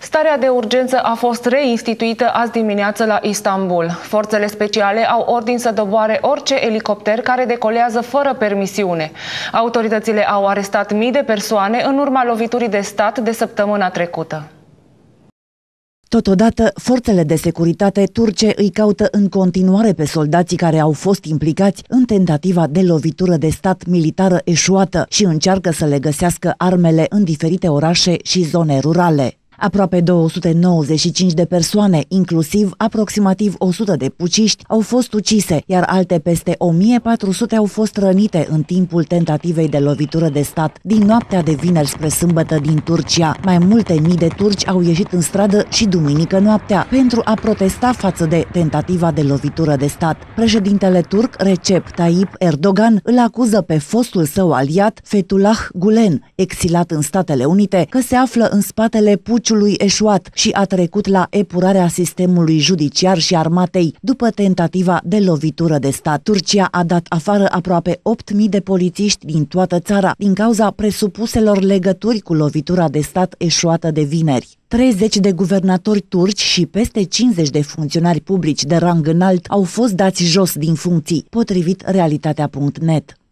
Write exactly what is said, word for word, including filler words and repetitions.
Starea de urgență a fost reinstituită azi dimineață la Istanbul. Forțele speciale au ordin să doboare orice elicopter care decolează fără permisiune. Autoritățile au arestat mii de persoane în urma loviturii de stat de săptămâna trecută. Totodată, forțele de securitate turce îi caută în continuare pe soldații care au fost implicați în tentativa de lovitură de stat militară eșuată și încearcă să le găsească armele în diferite orașe și zone rurale. Aproape două sute nouăzeci și cinci de persoane, inclusiv aproximativ o sută de puciști, au fost ucise, iar alte peste o mie patru sute au fost rănite în timpul tentativei de lovitură de stat din noaptea de vineri spre sâmbătă din Turcia. Mai multe mii de turci au ieșit în stradă și duminică noaptea pentru a protesta față de tentativa de lovitură de stat. Președintele turc Recep Tayyip Erdogan îl acuză pe fostul său aliat Fethullah Gulen, exilat în Statele Unite, că se află în spatele puciului eșuat și a trecut la epurarea sistemului judiciar și armatei după tentativa de lovitură de stat. Turcia a dat afară aproape opt mii de polițiști din toată țara din cauza presupuselor legături cu lovitura de stat eșuată de vineri. treizeci de guvernatori turci și peste cincizeci de funcționari publici de rang înalt au fost dați jos din funcții, potrivit realitatea punct net.